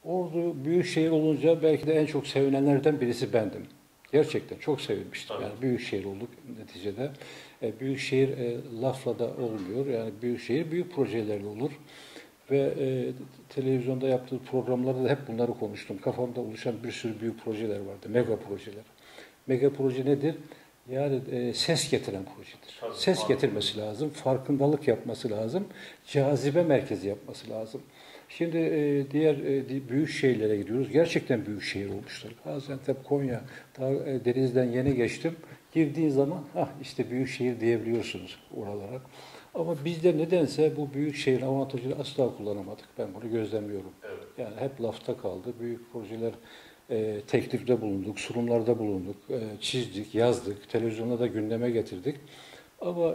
Ordu büyük şehir olunca belki de en çok sevinenlerden birisi bendim. Gerçekten çok sevinmiştim. Tabii. Yani büyük şehir olduk neticede. Büyük şehir lafla da olmuyor. Yani büyük şehir büyük projelerle olur. Ve televizyonda yaptığı programlarda da hep bunları konuştum. Kafamda oluşan bir sürü büyük projeler vardı. Mega projeler. Mega proje nedir? Yani ses getiren projedir. Tabii, Ses getirmesi lazım, farkındalık yapması lazım, cazibe merkezi yapması lazım. Şimdi diğer büyük şehirlere gidiyoruz. Gerçekten büyük şehir olmuşlar. Gaziantep, Konya, daha denizden yeni geçtim. Girdiğin zaman işte büyük şehir diyebiliyorsunuz oralara. Ama bizde nedense bu büyük şehir avantajını asla kullanamadık. Ben bunu gözlemliyorum. Evet. Yani hep lafta kaldı. Büyük projeler teklifte bulunduk, sunumlarda bulunduk, çizdik, yazdık, televizyonda da gündeme getirdik. Ama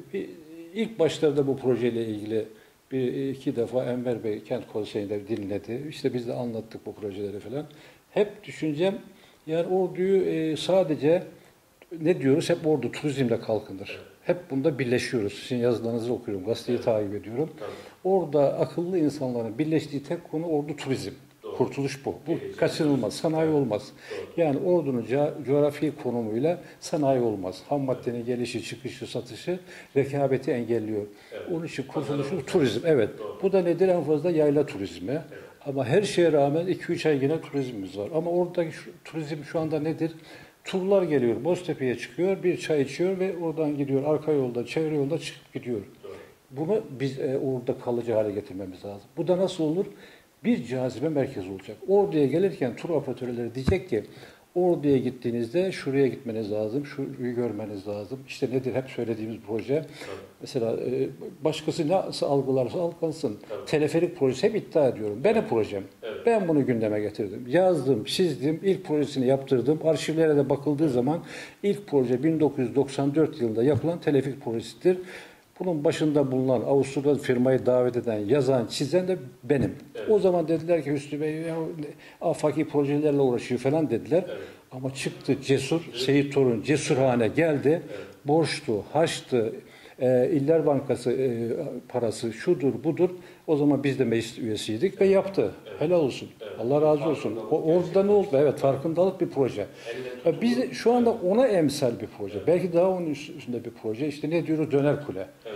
ilk başlarda bu projeyle ilgili bir iki defa Enver Bey Kent Konseyi'nde dinledi. İşte biz de anlattık bu projeleri falan. Hep düşüncem yani orduyu sadece ne diyoruz? Hep ordu turizmle kalkınır. Hep bunda birleşiyoruz. Sizin yazılarınızı okuyorum, gazeteyi takip ediyorum. Tabii. Orada akıllı insanların birleştiği tek konu ordu turizm. Doğru. Kurtuluş bu. Bu Gelecek. kaçınılmaz. Sanayi olmaz. Doğru. Yani ordunun coğrafi konumuyla sanayi olmaz. Ham maddenin gelişi, çıkışı, satışı rekabeti engelliyor. Evet. Onun için kurtuluşu Pazarı turizm. Evet. Doğru. Bu da nedir? En fazla yayla turizmi. Evet. Ama her şeye rağmen 2-3 ay yine turizmimiz var. Ama oradaki turizm şu anda nedir? Turlar geliyor, Boztepe'ye çıkıyor, bir çay içiyor ve oradan gidiyor. Arka yolda, çevre yolda çıkıp gidiyor. Doğru. Bunu biz orada kalıcı hale getirmemiz lazım. Bu da nasıl olur? Bir cazibe merkezi olacak. Orduya gelirken tur operatörleri diyecek ki Ordu'ya gittiğinizde şuraya gitmeniz lazım, şurayı görmeniz lazım. İşte nedir hep söylediğimiz proje. Tabii. Mesela başkası nasıl algılarsa algılansın. Tabii. Teleferik projesi hep iddia ediyorum. Benim projem. Evet. Ben bunu gündeme getirdim. Yazdım, çizdim, ilk projesini yaptırdım. Arşivlere de bakıldığı zaman ilk proje 1994 yılında yapılan teleferik projesidir. Bunun başında bulunan Avusturya firmayı davet eden, yazan, çizen de benim. Evet. O zaman dediler ki Hüsnü Bey ya, afaki projelerle uğraşıyor falan dediler. Evet. Ama çıktı cesur, Seyit Torun cesurhane geldi. Evet. Borçtu, haçtı, İller Bankası parası şudur budur. O zaman biz de meclis üyesiydik ve yaptı. Evet. Helal olsun. Evet. Allah razı olsun. Orada ne oldu? Evet, farkındalık bir proje. Biz şu anda ona emsal bir proje. Belki daha onun üstünde bir proje. İşte ne diyoruz? Döner Kule. Evet.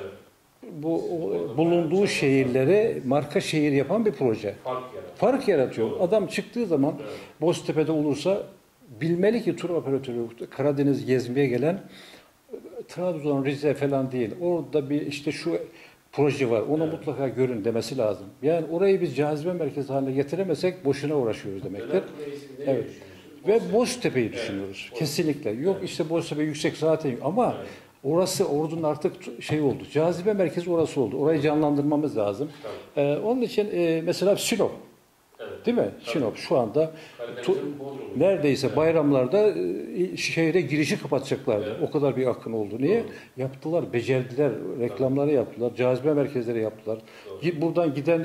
Bu bulunduğu şehirleri marka şehir yapan bir proje. Fark yaratıyor. Doğru. Adam çıktığı zaman Evet. Boztepe'de olursa bilmeli ki tur operatörü Karadeniz gezmeye gelen Trabzon, Rize falan değil. Orada bir işte şu proje var. Onu mutlaka görün demesi lazım. Yani orayı biz cazibe merkezi haline getiremesek boşuna uğraşıyoruz demektir. Evet. Ve Boztepe'yi düşünüyoruz. Evet. Kesinlikle. Yok işte Boztepe yüksek zaten yok. Ama Evet. orası ordunun artık şey oldu. Cazibe merkezi orası oldu. Orayı canlandırmamız lazım. Onun için mesela Sinop. Evet. Değil mi? Tabii. Sinop şu anda Karadeniz'in Bodrum'u. neredeyse bayramlarda şehre girişi kapatacaklardı. Evet. O kadar bir akın oldu. Niye? Doğru. Yaptılar, becerdiler, reklamları yaptılar, cazibe merkezleri yaptılar. Doğru. Buradan giden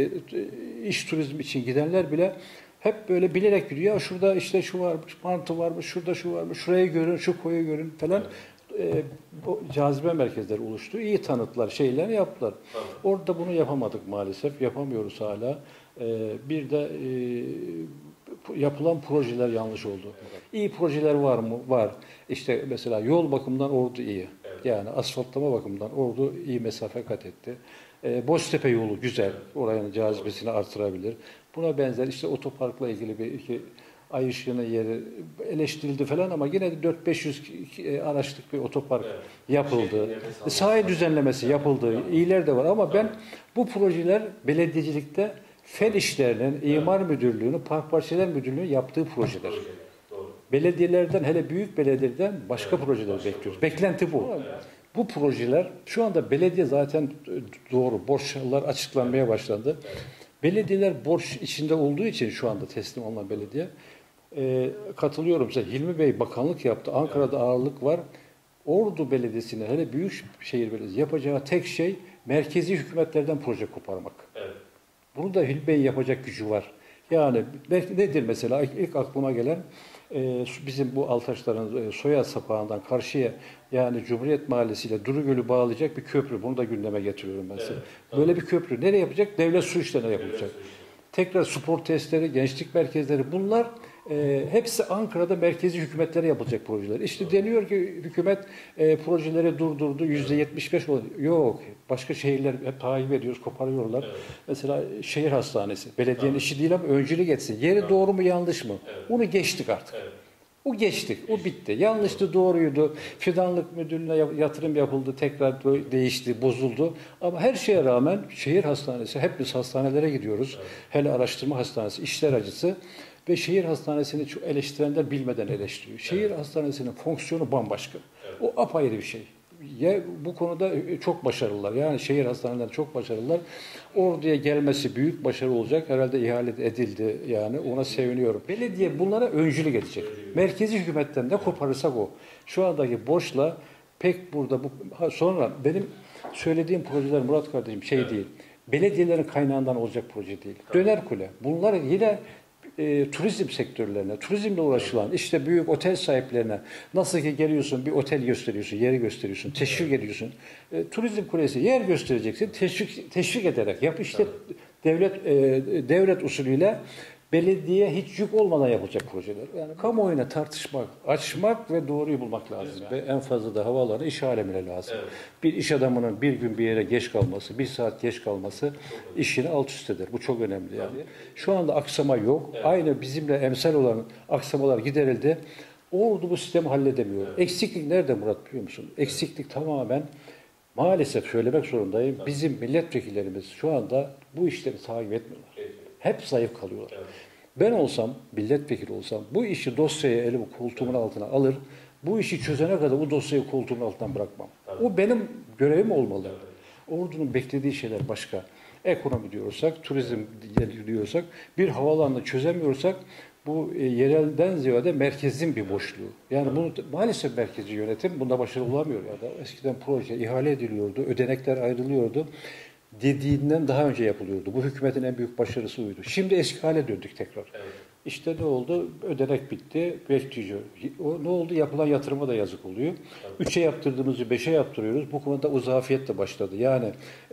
iş turizmi için gidenler bile hep böyle bilerek gidiyor. Ya şurada işte şu varmış, mantı varmış, şurada şu varmış, şurayı görün, şu koyu görün falan. Bu cazibe merkezleri oluştu. İyi tanıttılar, şeyler yaptılar. Tabii. Orada bunu yapamadık maalesef. Yapamıyoruz hala. Bir de yapılan projeler yanlış oldu. İyi projeler var mı? Var. İşte mesela yol bakımından Ordu iyi. Evet. Yani asfaltlama bakımından Ordu iyi mesafe kat etti. Boztepe yolu güzel. Oranın cazibesini artırabilir. Buna benzer işte otoparkla ilgili bir iki ay ışığının yeri eleştirildi falan ama yine de 400-500 araçlık bir otopark yapıldı. Sahil düzenlemesi yapıldı. İyiler de var ama ben bu projeler belediyecilikte Fen İşleri'nin, İmar Müdürlüğü'nün, Park Bahçeler Müdürlüğü'nün yaptığı projeler. Doğru. Belediyelerden, hele büyük belediyelerden başka projeler bekliyoruz. Beklenti bu. Bu projeler, şu anda belediye zaten doğru, borçlar açıklanmaya başlandı. Belediyeler borç içinde olduğu için şu anda teslim alınan belediye, katılıyorum size. Hilmi Bey bakanlık yaptı. Ankara'da ağırlık var. Ordu Belediyesi'nin, hele büyükşehir belediyesi yapacağı tek şey merkezi hükümetlerden proje koparmak. Evet. Bunu da Hilmi Bey'in yapacak gücü var. Yani nedir mesela ilk aklıma gelen bizim bu Altaşların Soyaz sapağından karşıya yani Cumhuriyet Mahallesi ile Durugöl'ü bağlayacak bir köprü. Bunu da gündeme getiriyorum ben size. Evet, Böyle bir köprü nereye yapacak? Devlet Su İşleri'ne yapılacak. tekrar spor testleri, gençlik merkezleri bunlar hepsi Ankara'da merkezi hükümetlere yapılacak projeler. İşte deniyor ki hükümet projeleri durdurdu, %75 oldu. Yok, başka şehirler hep takip ediyoruz, koparıyorlar. Evet. Mesela şehir hastanesi, belediyenin Tamam. işi değil ama öncülük etsin. Yeri Tamam. doğru mu yanlış mı? Evet. Onu geçtik artık. Evet. O geçtik, o bitti. Yanlıştı, doğruydu. Fidanlık müdürlüğüne yatırım yapıldı, tekrar değişti, bozuldu. Ama her şeye rağmen şehir hastanesi, hep biz hastanelere gidiyoruz. Evet. Hele araştırma hastanesi, işler acısı. Ve şehir hastanesini çok eleştirenler bilmeden eleştiriyor. Şehir hastanesinin fonksiyonu bambaşka. Evet. O apayrı bir şey. Ya, bu konuda çok başarılılar. Yani şehir hastaneleri çok başarılılar. Orduya gelmesi büyük başarı olacak. Herhalde ihale edildi yani. Ona seviniyorum. Belediye bunlara öncülük edecek. Merkezi hükümetten de koparırsak o. Şu andaki borçla pek burada sonra benim söylediğim projeler Murat kardeşim Evet. değil. Belediyelerin kaynağından olacak proje değil. Tamam. Döner kule. Bunlar yine turizm sektörlerine, turizmle uğraşılan, işte büyük otel sahiplerine, nasıl ki geliyorsun bir otel gösteriyorsun, yeri gösteriyorsun, teşvik ediyorsun. Turizm kulesi yer göstereceksin, teşvik ederek yap. İşte devlet usulüyle belediye hiç yük olmadan yapılacak projeler. Yani kamuoyuna tartışmak, açmak ve doğruyu bulmak lazım. Ve en fazla da havaalanı iş alemine lazım. Evet. Bir iş adamının bir gün bir yere geç kalması, bir saat geç kalması işini alt üst eder. Bu çok önemli yani. Şu anda aksama yok. Evet. Aynı bizimle emsal olan aksamalar giderildi. Ordu bu sistemi halledemiyor. Evet. Eksiklik nerede Murat biliyor musun? Eksiklik tamamen maalesef söylemek zorundayım. Bizim milletvekillerimiz şu anda bu işleri takip etmiyorlar. Evet. Hep zayıf kalıyorlar. Evet. Ben olsam, milletvekili olsam bu işi dosyaya elimi koltuğumun altına alır. Bu işi çözene kadar bu dosyayı koltuğumun altından bırakmam. Tabii. O benim görevim olmalı. Evet. Ordunun beklediği şeyler başka. Ekonomi diyorsak, turizm diyorsak, bir havaalanını çözemiyorsak bu yerelden ziyade merkezin bir boşluğu. Yani bunu maalesef merkezi yönetim bunda başarılı olamıyor ya da eskiden proje ihale ediliyordu, ödenekler ayrılıyordu. Dediğinden daha önce yapılıyordu. Bu hükümetin en büyük başarısı oydu. Şimdi eski hale döndük tekrar. Evet. İşte ne oldu? Ödenek bitti. Bekliyor. O ne oldu? Yapılan yatırıma da yazık oluyor. Tabii. 3'e yaptırdığımızı 5'e yaptırıyoruz. Bu konuda o zafiyet de başladı. Yani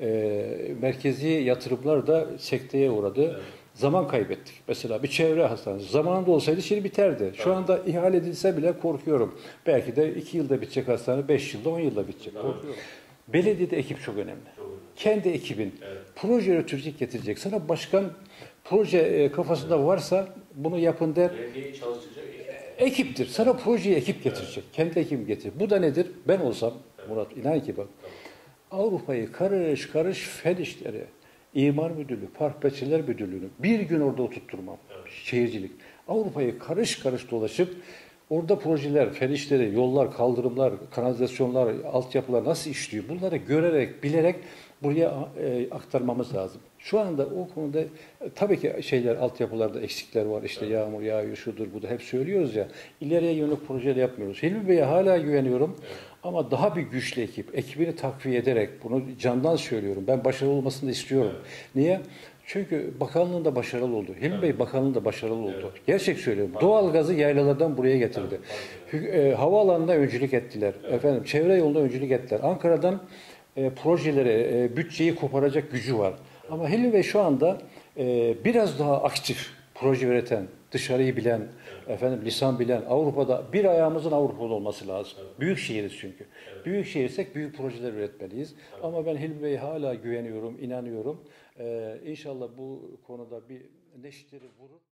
merkezi yatırımlar da sekteye uğradı. Evet. Zaman kaybettik. Mesela bir çevre hastanesi. Zamanında olsaydı şimdi biterdi. Şu Tabii. anda ihale edilse bile korkuyorum. Belki de 2 yılda bitecek hastane, 5 yılda, 10 yılda bitecek. Evet. Korkuyorum. Belediyede ekip çok önemli. Çok önemli. Kendi ekibin Evet. proje üretecek, getirecek. Sana başkan proje kafasında varsa bunu yapın der. Belediyeyi çalıştıracak Ekiptir. Sana projeyi ekip getirecek. Kendi ekibini getirir. Bu da nedir? Ben olsam Murat inan ki bak. Avrupa'yı karış karış fen işleri, imar müdürlüğü, park bahçeler müdürlüğünü bir gün orada oturtturmam. Şehircilik. Avrupa'yı karış karış dolaşıp orada projeler, fen işleri, yollar, kaldırımlar, kanalizasyonlar, altyapılar nasıl işliyor? Bunları görerek, bilerek buraya aktarmamız lazım. Şu anda o konuda tabii ki altyapılarda eksikler var. İşte yağmur yağıyor, şudur, bu da hep söylüyoruz ya. İleriye yönelik projeler yapmıyoruz. Hilmi Bey'e hala güveniyorum. Ama daha bir güçlü ekibini takviye ederek, bunu candan söylüyorum. Ben başarılı olmasını da istiyorum. Niye? Çünkü bakanlığında başarılı oldu. Hilmi Bey bakanlığında başarılı oldu. Gerçek söylüyorum. Doğalgazı yaylalardan buraya getirdi. Havaalanına öncülük ettiler. Efendim, çevre yoluna öncülük ettiler. Ankara'dan projelere, bütçeyi koparacak gücü var. Ama Hilmi Bey şu anda biraz daha aktif proje üreten, dışarıyı bilen, lisan bilen, Avrupa'da bir ayağımızın Avrupa'da olması lazım. Büyük şehiriz çünkü. Büyük şehirsek büyük projeler üretmeliyiz. Ama ben Hilmi Bey'e hala güveniyorum, inanıyorum. İnşallah bu konuda bir neşteri vurur.